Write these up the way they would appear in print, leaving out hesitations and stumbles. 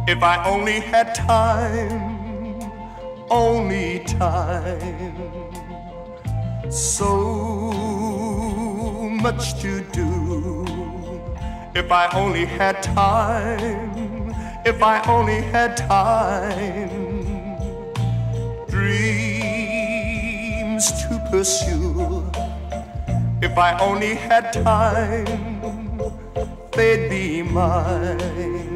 If I only had time, only time, so much to do. If I only had time, if I only had time, dreams to pursue. If I only had time, they'd be mine.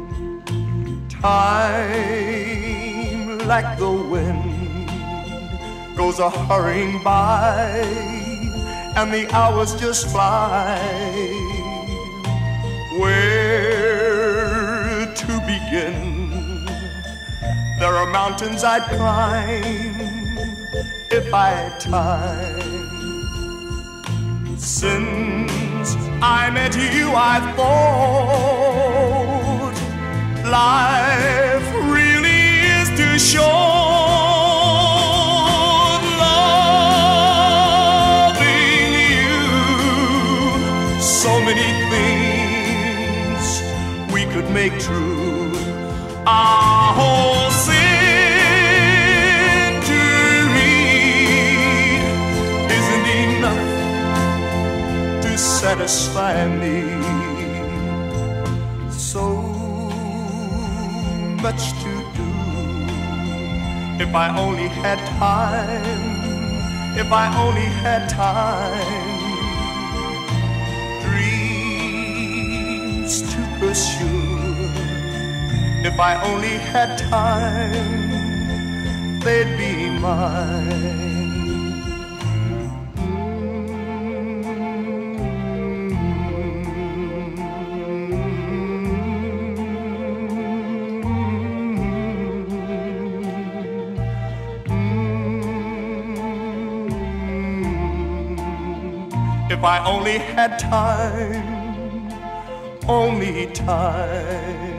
Time, like the wind, goes a-hurrying by, and the hours just fly. Where to begin? There are mountains I'd climb if I had time. Since I met you, I've thought life really is too short. Loving you, so many things we could make true. Our whole century isn't enough to satisfy me. So much to do. If I only had time, if I only had time, dreams to pursue. If I only had time, they'd be mine. If I only had time, only time.